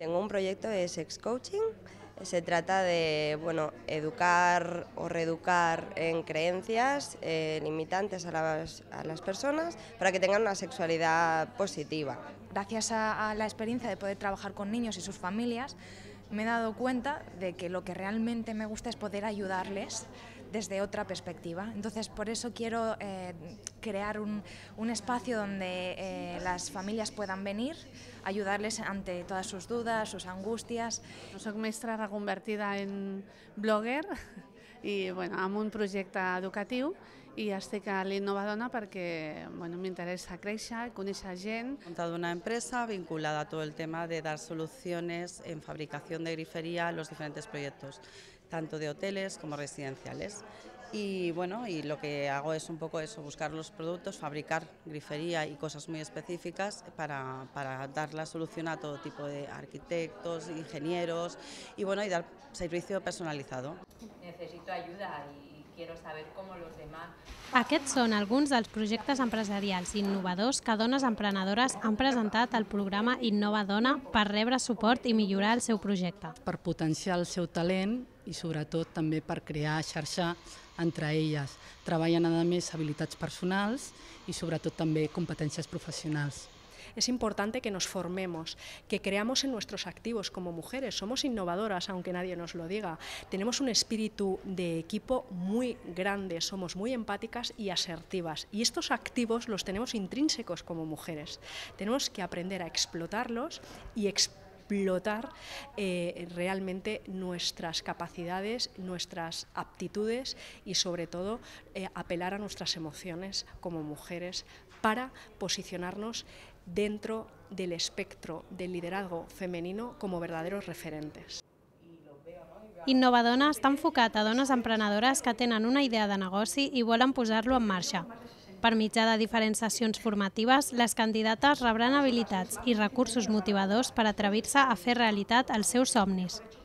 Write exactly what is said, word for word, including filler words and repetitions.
Tengo un proyecto de sex coaching. Se trata de bueno, educar o reeducar en creencias eh, limitantes a las, a las personas para que tengan una sexualidad positiva. Gracias a, a la experiencia de poder trabajar con niños y sus familias, me he dado cuenta de que lo que realmente me gusta es poder ayudarles desde otra perspectiva. Entonces, por eso quiero eh, crear un, un espacio donde eh, las familias puedan venir, ayudarles ante todas sus dudas, sus angustias. Soc mestra reconvertida en blogger i bueno, amb un projecte educatiu i estic a l'Innovadona perquè bueno, m'interessa créixer, conèixer gent. He montado una empresa vinculada a todo el tema de dar soluciones en fabricación de grifería a los diferentes proyectos, tanto de hoteles como residenciales. Y bueno, y lo que hago es un poco eso, buscar los productos, fabricar grifería y cosas muy específicas para, para dar la solución a todo tipo de arquitectos, ingenieros y bueno, y dar servicio personalizado. Necesito ayuda y quiero saber cómo los demás. Aquests són alguns dels projectes empresarials innovadors que dones emprenedores han presentat al programa Innova Dona per rebre suport i millorar el seu projecte. Per potenciar el seu talent i sobretot també per crear xarxa entre elles. Treballen a més habilitats personals i sobretot també competències professionals. Es importante que nos formemos, que creamos en nuestros activos como mujeres. Somos innovadoras, aunque nadie nos lo diga. Tenemos un espíritu de equipo muy grande, somos muy empáticas y asertivas. Y estos activos los tenemos intrínsecos como mujeres. Tenemos que aprender a explotarlos y explotarlos. explotar eh, realmente nuestras capacidades, nuestras aptitudes y sobre todo eh, apelar a nuestras emociones como mujeres para posicionarnos dentro del espectro del liderazgo femenino como verdaderos referentes. Innovadona està enfocat a dones emprenedores que tenen una idea de negoci i volen posar-lo en marxa. Per mitjà de diferents sessions formatives, les candidates rebran habilitats i recursos motivadors per atrevir-se a fer realitat els seus somnis.